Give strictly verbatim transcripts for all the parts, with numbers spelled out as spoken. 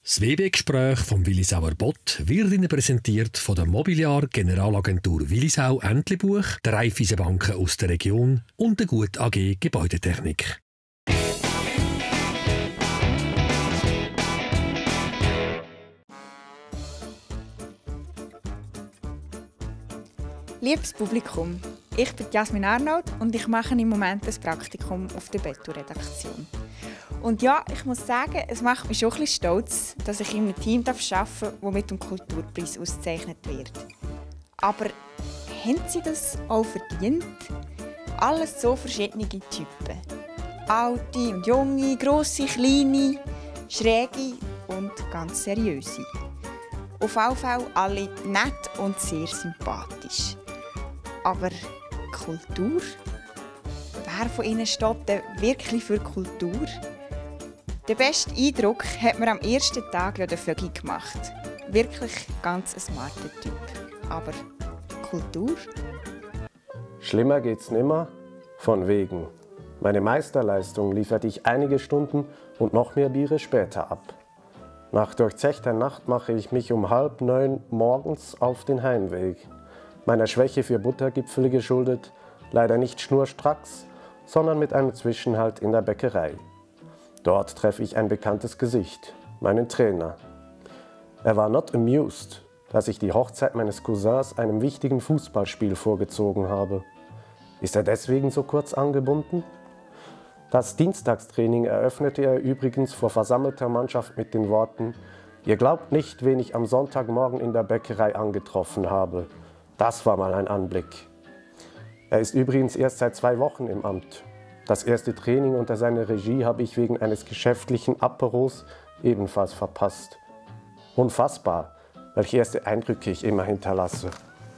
Das W B-Gespräch vom Willisauer Bott wird Ihnen präsentiert von der Mobiliar Generalagentur Willisau Entlebuch, der Raiffeisenbanken aus der Region und der Gut A G Gebäudetechnik. Liebes Publikum, ich bin Jasmin Arnold und ich mache im Moment ein Praktikum auf der Betto-Redaktion. Und ja, ich muss sagen, es macht mich schon ein bisschen stolz, dass ich in einem Team arbeiten darf, das mit dem Kulturpreis ausgezeichnet wird. Aber haben Sie das auch verdient? Alles so verschiedene Typen. Alte und junge, grosse, kleine, schräge und ganz seriöse. Auf jeden Fall alle nett und sehr sympathisch. Aber Kultur? Wer von Ihnen steht denn wirklich für Kultur? Den besten Eindruck hat mir am ersten Tag der Vögi gemacht. Wirklich ganz ein smarter Typ. Aber Kultur? Schlimmer geht's nimmer, von wegen. Meine Meisterleistung lieferte ich einige Stunden und noch mehr Biere später ab. Nach durchzechter Nacht mache ich mich um halb neun morgens auf den Heimweg. Meiner Schwäche für Buttergipfel geschuldet, leider nicht schnurstracks, sondern mit einem Zwischenhalt in der Bäckerei. Dort treffe ich ein bekanntes Gesicht, meinen Trainer. Er war not amused, dass ich die Hochzeit meines Cousins einem wichtigen Fußballspiel vorgezogen habe. Ist er deswegen so kurz angebunden? Das Dienstagstraining eröffnete er übrigens vor versammelter Mannschaft mit den Worten: Ihr glaubt nicht, wen ich am Sonntagmorgen in der Bäckerei angetroffen habe. Das war mal ein Anblick. Er ist übrigens erst seit zwei Wochen im Amt. Das erste Training unter seiner Regie habe ich wegen eines geschäftlichen Aperos ebenfalls verpasst. Unfassbar, welche erste Eindrücke ich immer hinterlasse.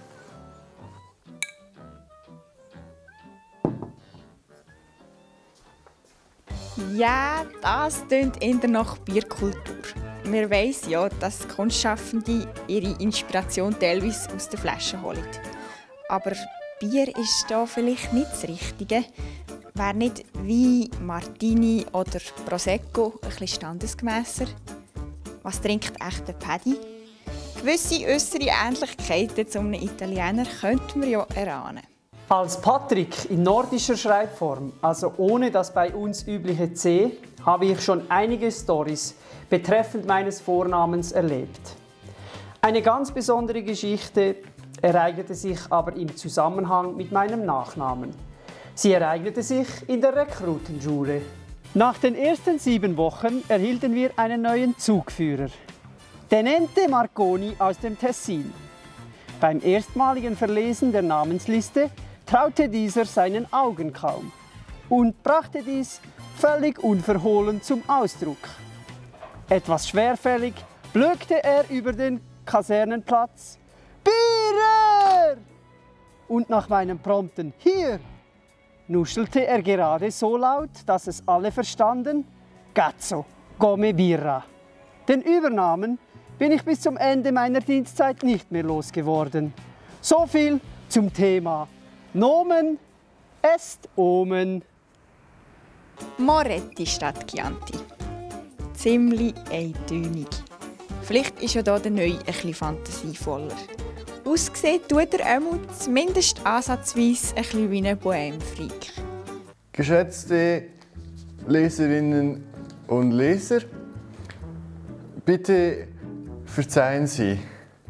Ja, das tönt eher nach Bierkultur. Man weiss ja, dass Kunstschaffende ihre Inspiration teilweise aus der Flasche holen. Aber Bier ist da vielleicht nicht das Richtige. Wäre nicht Wein, Martini oder Prosecco ein bisschen standesgemässer? Was trinkt echt der Paddy? Gewisse äußere Ähnlichkeiten zu einem Italiener könnten wir ja erahnen. Als Patrick in nordischer Schreibform, also ohne das bei uns übliche C, habe ich schon einige Storys betreffend meines Vornamens erlebt. Eine ganz besondere Geschichte ereignete sich aber im Zusammenhang mit meinem Nachnamen. Sie ereignete sich in der Rekrutenschule. Nach den ersten sieben Wochen erhielten wir einen neuen Zugführer, Tenente Marconi aus dem Tessin. Beim erstmaligen Verlesen der Namensliste traute dieser seinen Augen kaum und brachte dies völlig unverhohlen zum Ausdruck. Etwas schwerfällig blökte er über den Kasernenplatz: Bier! Und nach meinem prompten Hier nuschelte er gerade so laut, dass es alle verstanden: Cazzo, come birra. Den Übernamen bin ich bis zum Ende meiner Dienstzeit nicht mehr losgeworden. So viel zum Thema Nomen est Omen. Moretti statt Chianti. Ziemlich eintönig. Vielleicht ist ja hier der Neue ein bisschen fantasievoller. Aussehen tut er einmal zumindest ansatzweise ein bisschen wie ein Bohème-Freak. Geschätzte Leserinnen und Leser, bitte verzeihen Sie.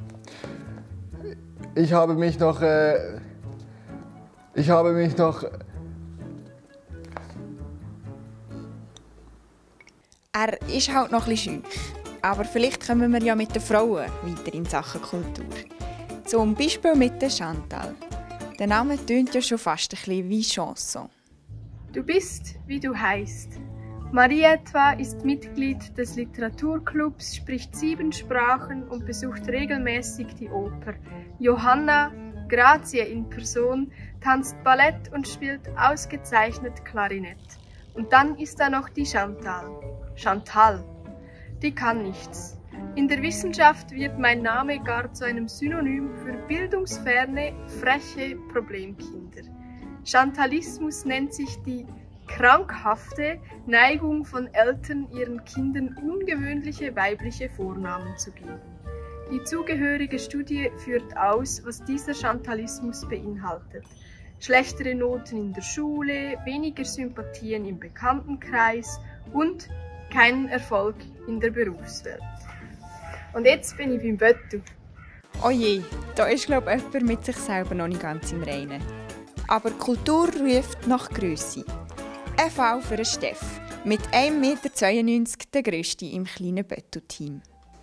Ich habe mich noch... Äh, ich habe mich noch... Er ist halt noch ein bisschen schüch. Aber vielleicht kommen wir ja mit den Frauen weiter in Sachen Kultur. Zum Beispiel mit der Chantal. Der Name tönt ja schon fast ein bisschen wie Chanson. Du bist, wie du heißt. Marie etwa ist Mitglied des Literaturclubs, spricht sieben Sprachen und besucht regelmäßig die Oper. Johanna, Grazie in Person, tanzt Ballett und spielt ausgezeichnet Klarinett. Und dann ist da noch die Chantal. Chantal. Die kann nichts. In der Wissenschaft wird mein Name gar zu einem Synonym für bildungsferne, freche Problemkinder. Chantalismus nennt sich die krankhafte Neigung von Eltern, ihren Kindern ungewöhnliche weibliche Vornamen zu geben. Die zugehörige Studie führt aus, was dieser Chantalismus beinhaltet. Schlechtere Noten in der Schule, weniger Sympathien im Bekanntenkreis und keinen Erfolg in der Berufswelt. Und jetzt bin ich beim Böttu. Oh je, da ist glaube ich jemand mit sich selber noch nicht ganz im Reinen. Aber Kultur ruft nach Grösse. Ein Fall für einen Steff, mit ein Meter zweiundneunzig der grösste im kleinen Böttu-Team.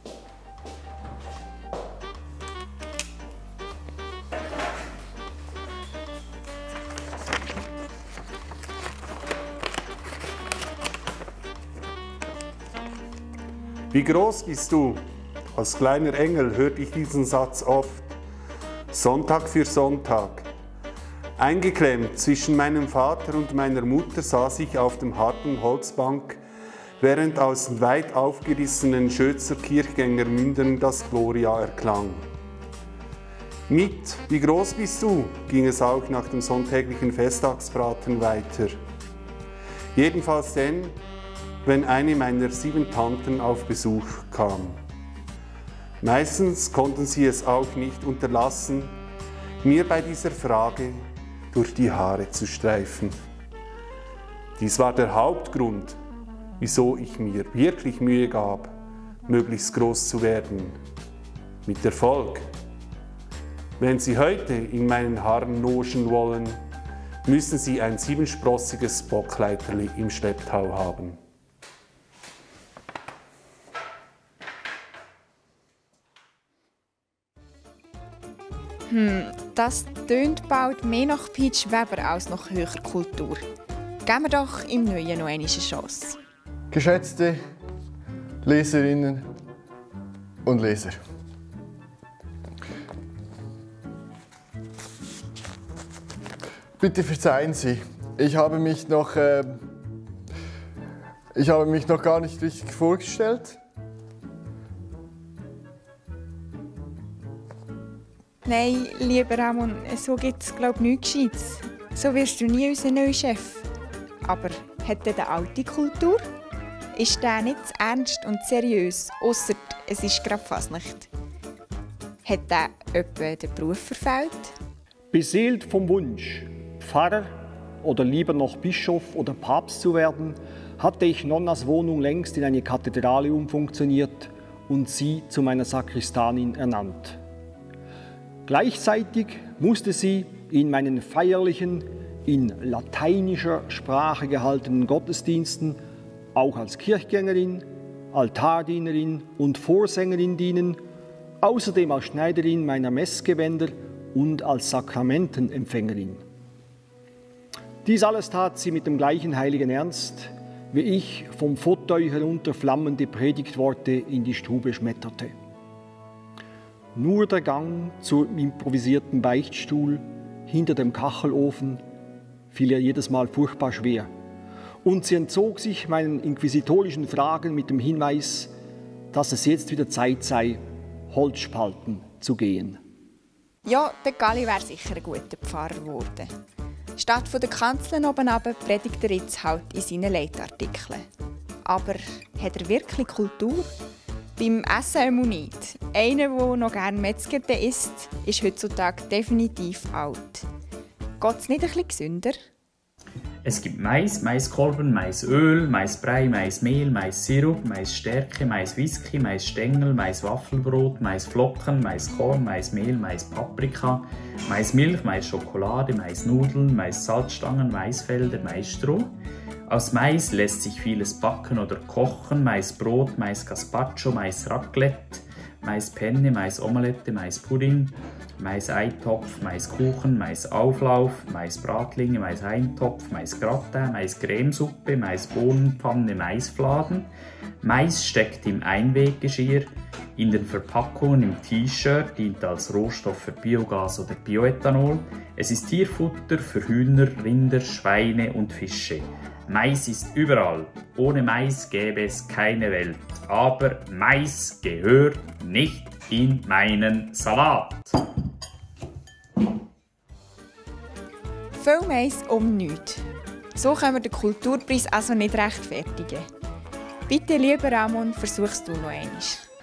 Wie groß bist du? Als kleiner Engel hörte ich diesen Satz oft. Sonntag für Sonntag. Eingeklemmt zwischen meinem Vater und meiner Mutter saß ich auf dem harten Holzbank, während aus weit aufgerissenen Schötzer Kirchgängermündern das Gloria erklang. Mit Wie groß bist du? Ging es auch nach dem sonntäglichen Festtagsbraten weiter. Jedenfalls dann, wenn eine meiner sieben Tanten auf Besuch kam. Meistens konnten sie es auch nicht unterlassen, mir bei dieser Frage durch die Haare zu streifen. Dies war der Hauptgrund, wieso ich mir wirklich Mühe gab, möglichst groß zu werden. Mit Erfolg. Wenn Sie heute in meinen Haaren logen wollen, müssen Sie ein siebensprossiges Bockleiterli im Schlepptau haben. Hm, das tönt bald mehr nach Peach Weber als nach höherer Kultur. Geben wir doch im Neuen noch eine Chance. Geschätzte Leserinnen und Leser. Bitte verzeihen Sie, ich habe mich noch, äh, ich habe mich noch gar nicht richtig vorgestellt. Nein, lieber Ramon, so gibt es glaube ich nichts Gescheites. So wirst du nie unser neuer Chef. Aber hat der eine alte Kultur? Ist der nicht zu ernst und seriös, ausser es ist gerade Fasnacht? Hat der etwa den Beruf verfehlt? Beseelt vom Wunsch, Pfarrer oder lieber noch Bischof oder Papst zu werden, hatte ich Nonnas Wohnung längst in eine Kathedrale umfunktioniert und sie zu meiner Sakristanin ernannt. Gleichzeitig musste sie in meinen feierlichen, in lateinischer Sprache gehaltenen Gottesdiensten auch als Kirchgängerin, Altardienerin und Vorsängerin dienen, außerdem als Schneiderin meiner Messgewänder und als Sakramentenempfängerin. Dies alles tat sie mit dem gleichen heiligen Ernst, wie ich vom Fauteuil herunter flammende Predigtworte in die Stube schmetterte. Nur der Gang zum improvisierten Beichtstuhl hinter dem Kachelofen fiel ihr jedes Mal furchtbar schwer. Und sie entzog sich meinen inquisitorischen Fragen mit dem Hinweis, dass es jetzt wieder Zeit sei, Holzspalten zu gehen. Ja, der Galli wäre sicher ein guter Pfarrer geworden. Statt von der Kanzel oben runter predigt er jetzt halt in seinen Leitartikeln. Aber hat er wirklich Kultur? Beim Essen einmal nicht. Einer, der noch gerne Metzgerte isst, ist heutzutage definitiv alt. Geht es nicht ein bisschen gesünder? Es gibt Mais, Maiskolben, Maisöl, Maisbrei, Maismehl, Maissirup, Maisstärke, Maiswhisky, Maisstängel, Maiswaffelbrot, Maisflocken, Maiskorn, Maismehl, Maispaprika, Maismilch, Maisschokolade, Maisnudeln, Maissalzstangen, Maisfelder, Maisstroh. Aus Mais lässt sich vieles backen oder kochen: Maisbrot, Maisgazpacho, Maisraclette, Maispenne, Maisomelette, Maispudding, Maiseitopf, Maiskuchen, Maisauflauf, Maisbratlinge, Maiseintopf, Maisgratin, Maiscremesuppe, Maisbohnenpfanne, Maisfladen. Mais steckt im Einweggeschirr, in den Verpackungen im T-Shirt, dient als Rohstoff für Biogas oder Bioethanol. Es ist Tierfutter für Hühner, Rinder, Schweine und Fische. Mais ist überall. Ohne Mais gäbe es keine Welt. Aber Mais gehört nicht in meinen Salat. Viel Mais um nichts. So können wir den Kulturpreis also nicht rechtfertigen. Bitte, lieber Ramon, versuch's du noch einmal.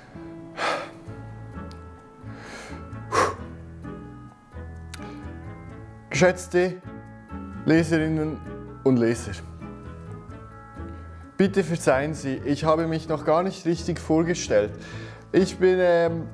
Geschätzte Leserinnen und Leser, bitte verzeihen Sie, ich habe mich noch gar nicht richtig vorgestellt. Ich bin... Ähm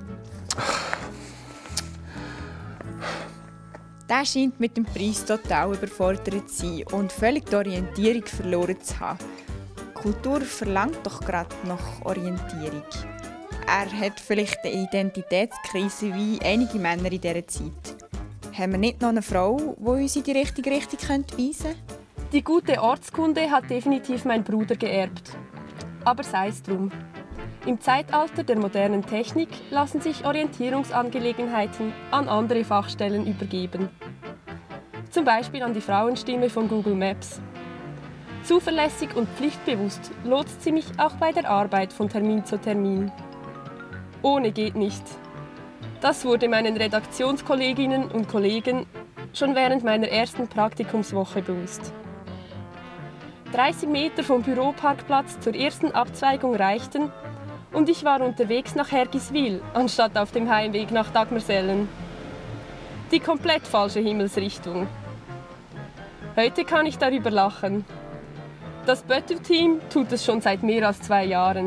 Der scheint mit dem Preis total überfordert zu sein und völlig die Orientierung verloren zu haben. Kultur verlangt doch gerade nach Orientierung. Er hat vielleicht eine Identitätskrise wie einige Männer in dieser Zeit. Haben wir nicht noch eine Frau, die uns in die richtige Richtung weisen könnte? Die gute Ortskunde hat definitiv mein Bruder geerbt. Aber sei es drum. Im Zeitalter der modernen Technik lassen sich Orientierungsangelegenheiten an andere Fachstellen übergeben. Zum Beispiel an die Frauenstimme von Google Maps. Zuverlässig und pflichtbewusst lotst sie mich auch bei der Arbeit von Termin zu Termin. Ohne geht nicht. Das wurde meinen Redaktionskolleginnen und Kollegen schon während meiner ersten Praktikumswoche bewusst. dreißig Meter vom Büroparkplatz zur ersten Abzweigung reichten und ich war unterwegs nach Hergiswil, anstatt auf dem Heimweg nach Dagmersellen. Die komplett falsche Himmelsrichtung. Heute kann ich darüber lachen. Das Böttl-Team tut es schon seit mehr als zwei Jahren.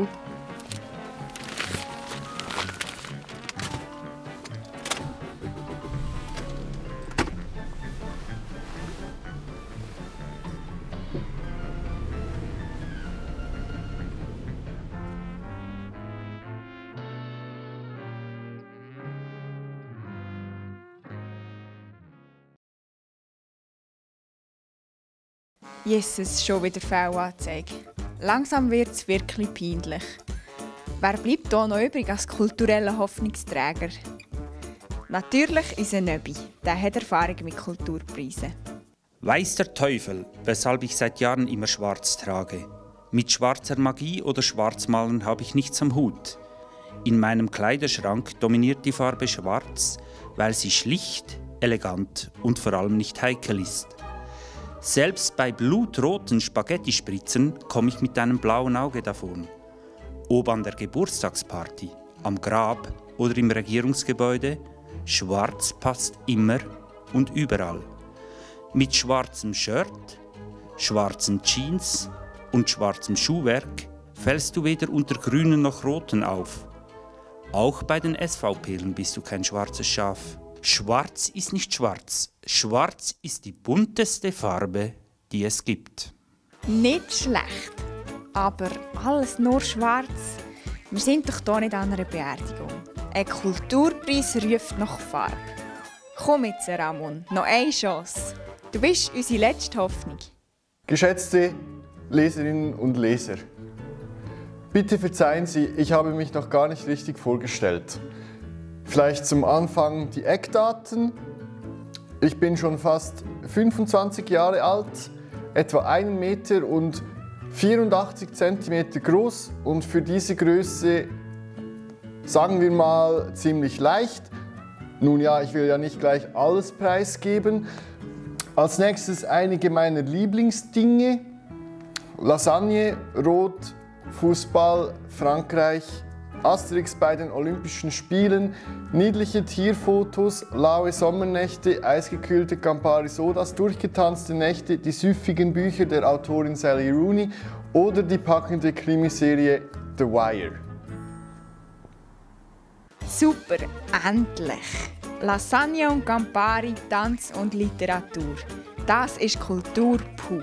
Jesus, schon wieder Fehlanzeige. Langsam wird es wirklich peinlich. Wer bleibt hier noch übrig als kultureller Hoffnungsträger? Natürlich unser Nöbi. Der hat Erfahrung mit Kulturpreisen. Weiß der Teufel, weshalb ich seit Jahren immer schwarz trage. Mit schwarzer Magie oder Schwarzmalen habe ich nichts am Hut. In meinem Kleiderschrank dominiert die Farbe Schwarz, weil sie schlicht, elegant und vor allem nicht heikel ist. Selbst bei blutroten Spaghetti-Spritzen komme ich mit einem blauen Auge davon. Ob an der Geburtstagsparty, am Grab oder im Regierungsgebäude, schwarz passt immer und überall. Mit schwarzem Shirt, schwarzen Jeans und schwarzem Schuhwerk fällst du weder unter Grünen noch Roten auf. Auch bei den SVPlern bist du kein schwarzes Schaf. Schwarz ist nicht schwarz. Schwarz ist die bunteste Farbe, die es gibt. Nicht schlecht, aber alles nur schwarz. Wir sind doch hier nicht an einer Beerdigung. Ein Kulturpreis ruft nach Farbe. Komm jetzt, Ramon, noch eine Chance. Du bist unsere letzte Hoffnung. Geschätzte Leserinnen und Leser, bitte verzeihen Sie, ich habe mich noch gar nicht richtig vorgestellt. Vielleicht zum Anfang die Eckdaten. Ich bin schon fast fünfundzwanzig Jahre alt, etwa einen Meter und vierundachtzig Zentimeter groß und für diese Größe, sagen wir mal, ziemlich leicht. Nun ja, ich will ja nicht gleich alles preisgeben. Als nächstes einige meiner Lieblingsdinge. Lasagne, Rot, Fußball, Frankreich, Asterix bei den Olympischen Spielen, niedliche Tierfotos, laue Sommernächte, eisgekühlte Campari Sodas, durchgetanzte Nächte, die süffigen Bücher der Autorin Sally Rooney oder die packende Krimiserie The Wire. Super, endlich! Lasagne und Campari, Tanz und Literatur. Das ist Kultur pur.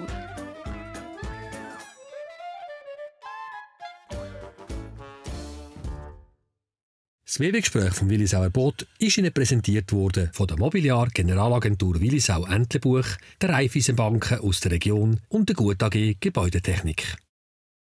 Das Werbegespräch vom Willisauer Boot ist Ihnen präsentiert worden von der Mobiliar Generalagentur Willisau Entlebuch, der Raiffeisenbanken aus der Region und der Gut A G Gebäudetechnik.